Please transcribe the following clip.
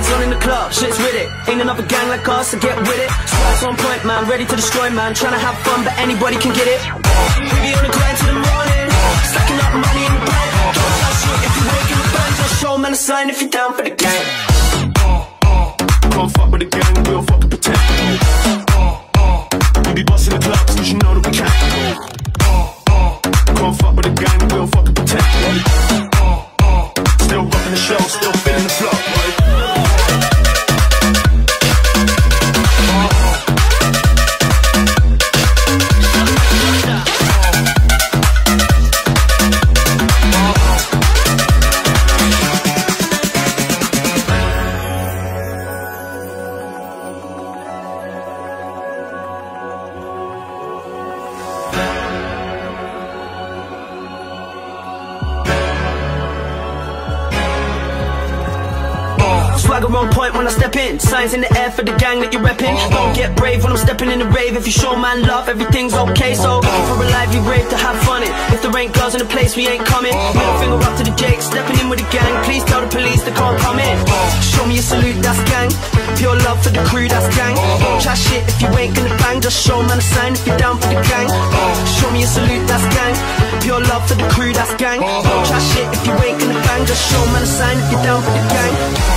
Heads on in the club, shit's with it. Ain't another gang like us, so get with it. Stripes on point, man, ready to destroy, man. Tryna have fun, but anybody can get it. We be on the grind till the morning, stacking up money in the bank. Don't touch shit if you wake in the bank. Just show man a sign if you're down for the gang. Can't fuck with the gang, we don't fucking pretend. We be busting the clubs, cause you know that we can. Can't fuck with the gang, we don't fucking pretend. Still rocking the show, still feeling the flow, right? Swagger on point when I step in. Signs in the air for the gang that you're reppin'. Don't get brave when I'm stepping in the rave. If you show man love, everything's okay. So looking for a lively rave to have fun in. If there ain't girls in the place, we ain't coming. Middle finger up to the Jake, stepping in with the gang. Please tell the police they can't come in. Show me a salute, that's gang. Pure love for the crew, that's gang. Don't chat shit if you ain't gonna bang. Just show man a sign if you're down for the gang. Show me a salute, that's gang. Pure love for the crew, that's gang. Don't chat shit if you ain't gonna bang. Just show man a sign if you're down for the gang.